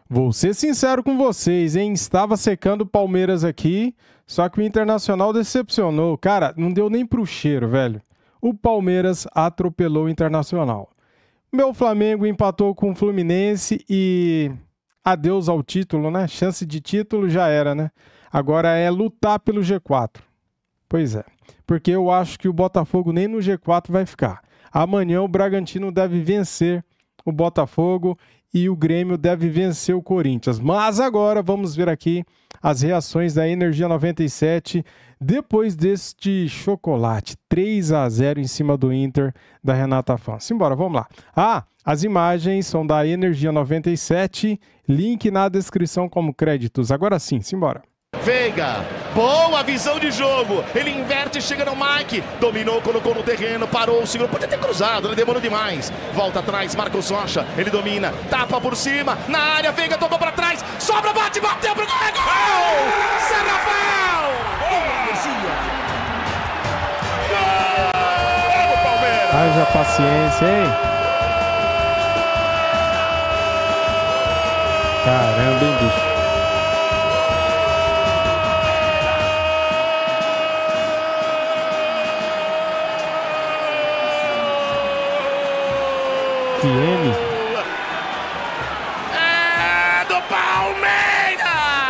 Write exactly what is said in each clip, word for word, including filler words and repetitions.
Vou ser sincero com vocês, hein? Estava secando o Palmeiras aqui, só que o Internacional decepcionou. Cara, não deu nem pro cheiro, velho. O Palmeiras atropelou o Internacional. Meu Flamengo empatou com o Fluminense e adeus ao título, né? Chance de título já era, né? Agora é lutar pelo G quatro. Pois é, porque eu acho que o Botafogo nem no G quatro vai ficar. Amanhã o Bragantino deve vencer o Botafogo e o Grêmio deve vencer o Corinthians. Mas agora vamos ver aqui as reações da Energia noventa e sete depois deste chocolate. três a zero em cima do Inter da Renata Fã. Simbora, vamos lá. Ah, as imagens são da Energia noventa e sete, link na descrição como créditos. Agora sim, simbora. Veiga, boa visão de jogo, ele inverte, chega no Mike, dominou, colocou no terreno, parou o segundo, podia ter cruzado, ele demorou demais, volta atrás, Marcos Rocha, ele domina, tapa por cima, na área, Veiga tocou pra trás, sobra, bate, bateu pro gol, é gol! Zé Rafael! Gol! Palmeiras! Haja paciência, hein? Caramba, hein, bicho? É do Palmeiras!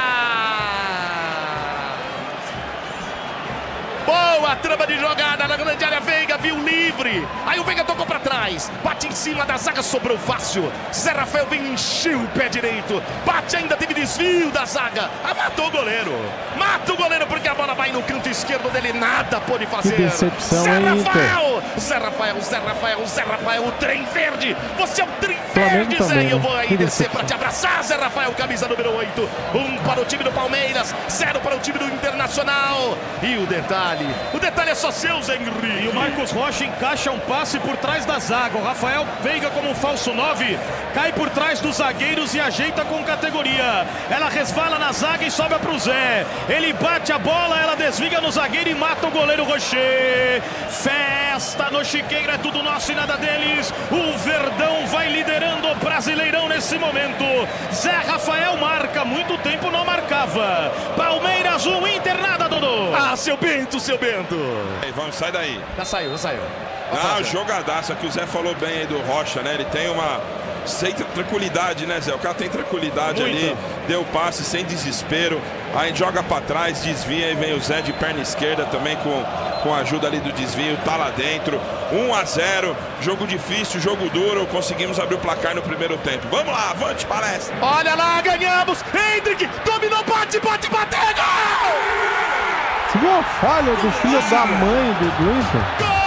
Boa trama de jogada na grande área, Veiga viu livre, aí o Veiga tocou pra trás, bate em cima da zaga, sobrou fácil, Zé Rafael vem, encheu o pé direito, bate ainda, teve desvio da zaga, ah, matou o goleiro, mata o goleiro porque a bola vai no canto esquerdo dele, nada pode fazer. Que decepção, Zé hein, Rafael, Zé Rafael, Zé Rafael, Zé Rafael, o trem verde, você é o trem verde, Zé, também, eu vou aí que descer decepção. pra te abraçar, Zé Rafael, camisa número oito, um para o time do Palmeiras, zero para o time do Internacional, e o detalhe, o detalhe é só seu, Zé Henrique. E o Marcos Rocha encaixa um passe por trás da zaga, o Rafael Veiga como um falso nove, cai por trás dos zagueiros e ajeita com categoria, ela resvala na zaga e sobra pro Zé, ele bate a bola, ela desviga no zagueiro e mata o goleiro Rocher. Festa no Chiqueiro, é tudo nosso e nada deles, o Verdão vai liderando o Brasileirão nesse momento, Zé Rafael marca, muito tempo não marcava, Palmeiras um, Inter nada, Dodô. Ah, seu Bento, seu Bento. Aí, vamos, sai daí. Já saiu, já saiu. Ah, jogadaça que o Zé falou bem aí do Rocha, né? Ele tem uma sem tranquilidade, né, Zé? O cara tem tranquilidade Muito. ali, deu o passe sem desespero, aí joga pra trás, desvia e vem o Zé de perna esquerda também com, com a ajuda ali do desvio, tá lá dentro, um a zero, jogo difícil, jogo duro, conseguimos abrir o placar no primeiro tempo. Vamos lá, avante, palestra! Olha lá, ganhamos! Hendrick, dominou, bate, bate, bate, gol! Você viu a falha do filho da mãe do, do Inter? Gol!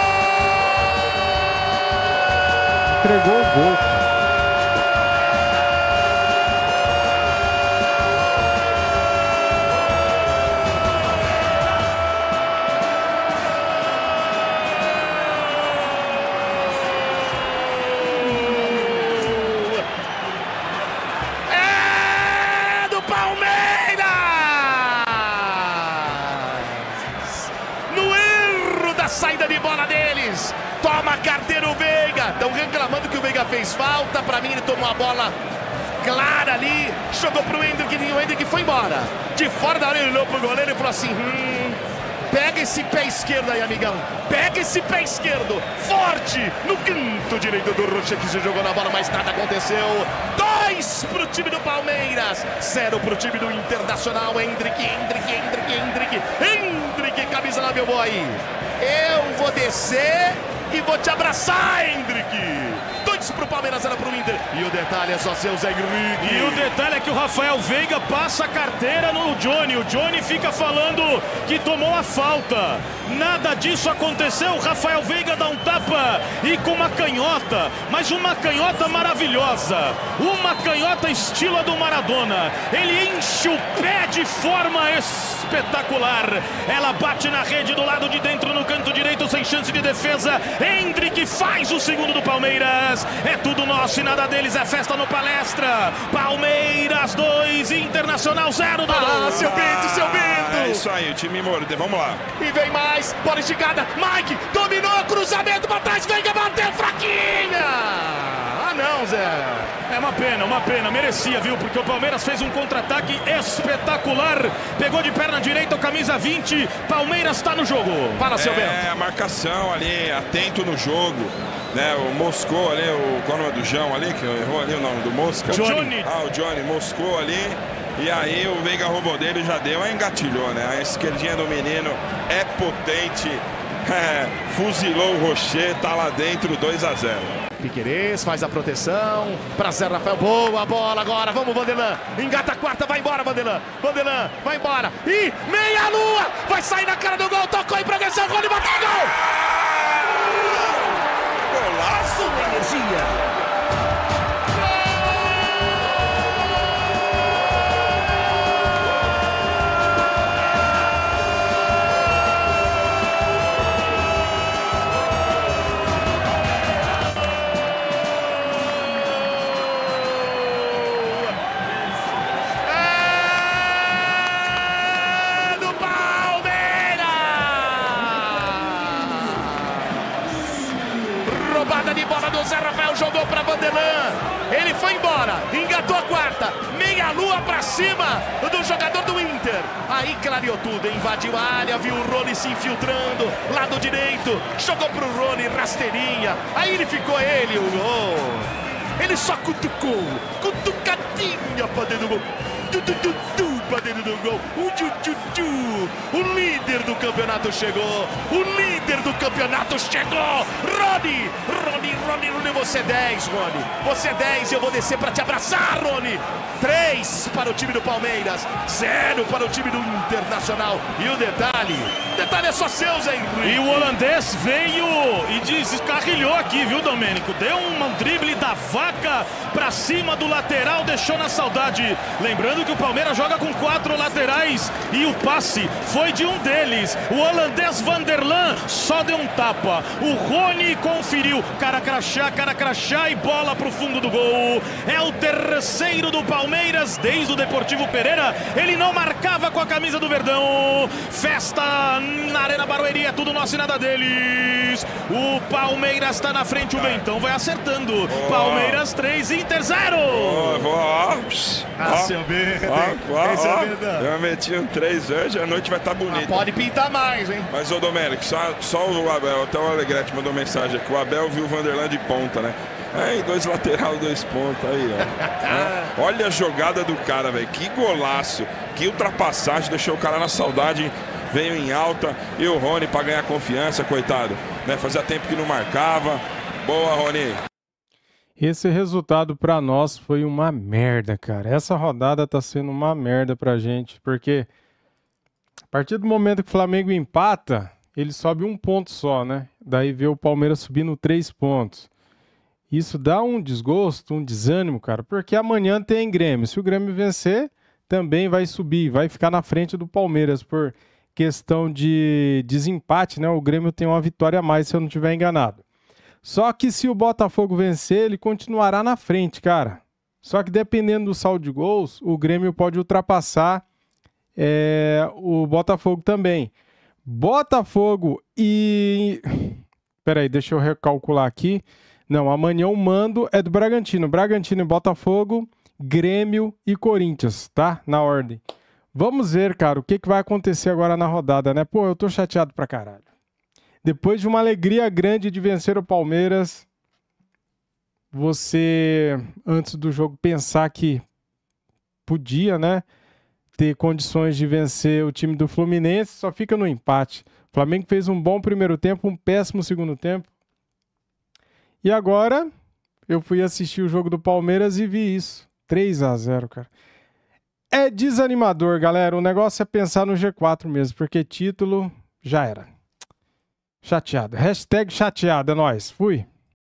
Entregou o gol. É do Palmeiras! No erro da saída de bola deles, toma a carteira o Veiga. Estão reclamando que o Veiga fez falta. Pra mim ele tomou a bola clara ali, jogou pro Hendrick e o Hendrick foi embora. De fora da área ele olhou pro goleiro e falou assim, hum, pega esse pé esquerdo aí, amigão. Pega esse pé esquerdo, forte, no canto direito do Rocha, que se jogou na bola, mas nada aconteceu. Dois pro time do Palmeiras, zero pro time do Internacional. Hendrick, Hendrick, Hendrick, Hendrick, Hendrick, camisa lá, meu boy. Eu vou descer e vou te abraçar, Hendrick. Dois pro Palmeiras, zero pro Inter. E o detalhe é só seu, Zé Henrique. E o detalhe é que o Rafael Veiga passa a carteira no Johnny. O Johnny fica falando que tomou a falta. Nada disso aconteceu. O Rafael Veiga dá um tapa e com uma canhota, mas uma canhota maravilhosa. Uma canhota estilo a do Maradona. Ele enche o pé de forma espetacular. Ela bate na rede do lado de dentro, no canto direito, sem chance de defesa. Hendrick faz o segundo do Palmeiras. É tudo nosso e nada deles. É festa no Palestra. Palmeiras dois, Internacional zero. Ah, seu Bento, seu Bento. É isso aí, o time morde. Vamos lá. E vem mais, bola esticada. Mike dominou, cruzamento pra trás. Veiga bateu, fraquinha. Ah, não, Zé. É uma pena, uma pena, merecia, viu? Porque o Palmeiras fez um contra-ataque espetacular. Pegou de perna direita o camisa vinte. Palmeiras tá no jogo. Fala, seu Bento. É, a marcação ali, atento no jogo. Né, o Moscou ali, o, qual é o nome do João ali, que errou ali o nome do Mosca? Johnny. Ah, o Johnny, Moscou ali. E aí o Veiga roubou dele e já deu, aí engatilhou, né? A esquerdinha do menino é potente. É, fuzilou o Rocher, tá lá dentro, dois a zero. Piquerez faz a proteção pra Zé Rafael, boa bola agora, vamos Vanderlan, engata a quarta, vai embora Vanderlan, Vanderlan, vai embora, e meia lua, vai sair na cara do gol, tocou em progressão, gol e bateu gol! Golaço de energia! Roubada de bola do Zé Rafael, jogou para Vanderlan. Ele foi embora, engatou a quarta, meia lua para cima do jogador do Inter. Aí clareou tudo, invadiu a área, viu o Rony se infiltrando, lado direito, jogou pro Rony, rasteirinha. Aí ele ficou ele, o gol. Ele só cutucou, cutucadinha para dentro do gol. Du, du, du, du, para dentro do gol. O, ju, ju, ju. O líder do campeonato chegou. O líder do campeonato chegou. Rony, Rony, Rony, Rony, você é dez, Rony. Você é dez e eu vou descer para te abraçar, Rony. três para o time do Palmeiras, zero para o time do Internacional. E o detalhe, o detalhe é só seu, Zé Henrique. E o holandês veio e descarrilhou aqui, viu, Domênico? Deu um drible da vaca para cima do lateral, deixou na saudade. Lembrando que o Palmeiras joga com quatro laterais e o passe foi de um deles. O holandês Vanderlan só deu um tapa. O Rony conferiu. Cara crachá, cara crachá e bola pro fundo do gol. É o terceiro do Palmeiras desde o Deportivo Pereira. Ele não marcava com a camisa do Verdão. Festa na Arena Barueri, é tudo nosso e nada deles. O Palmeiras tá na frente, o Bentão vai acertando. Oh. Palmeiras três, Inter zero. Oh, vou, ó, ah, seu Bento. Ó, ó, ó, eu meti um três hoje, a noite vai estar tá bonita. Ah, pode pintar mais, hein? Mas, ô Domênico, só, só o Abel, até o Alegrete mandou mensagem aqui. O Abel viu o Vanderlan de ponta, né? Aí, dois lateral, dois pontos aí, ó. É. Olha a jogada do cara, velho. Que golaço, que ultrapassagem, deixou o cara na saudade, veio em alta. E o Rony pra ganhar confiança, coitado, né? Fazia tempo que não marcava. Boa, Rony. Esse resultado pra nós foi uma merda, cara. Essa rodada tá sendo uma merda pra gente, porque a partir do momento que o Flamengo empata, ele sobe um ponto só, né? Daí vê o Palmeiras subindo três pontos. Isso dá um desgosto, um desânimo, cara, porque amanhã tem Grêmio. Se o Grêmio vencer, também vai subir, vai ficar na frente do Palmeiras por questão de desempate, né? O Grêmio tem uma vitória a mais, se eu não estiver enganado. Só que se o Botafogo vencer, ele continuará na frente, cara. Só que dependendo do saldo de gols, o Grêmio pode ultrapassar é, o Botafogo também. Botafogo e... Peraí, deixa eu recalcular aqui. Não, amanhã o mando é do Bragantino. Bragantino e Botafogo, Grêmio e Corinthians, tá? Na ordem. Vamos ver, cara, o que, que vai acontecer agora na rodada, né? Pô, eu tô chateado pra caralho. Depois de uma alegria grande de vencer o Palmeiras, você, antes do jogo, pensar que podia, né, ter condições de vencer o time do Fluminense, só fica no empate. O Flamengo fez um bom primeiro tempo, um péssimo segundo tempo. E agora, eu fui assistir o jogo do Palmeiras e vi isso. três a zero, cara. É desanimador, galera. O negócio é pensar no G quatro mesmo, porque título já era. Chateado. Hashtag chateado, é nóis. Fui.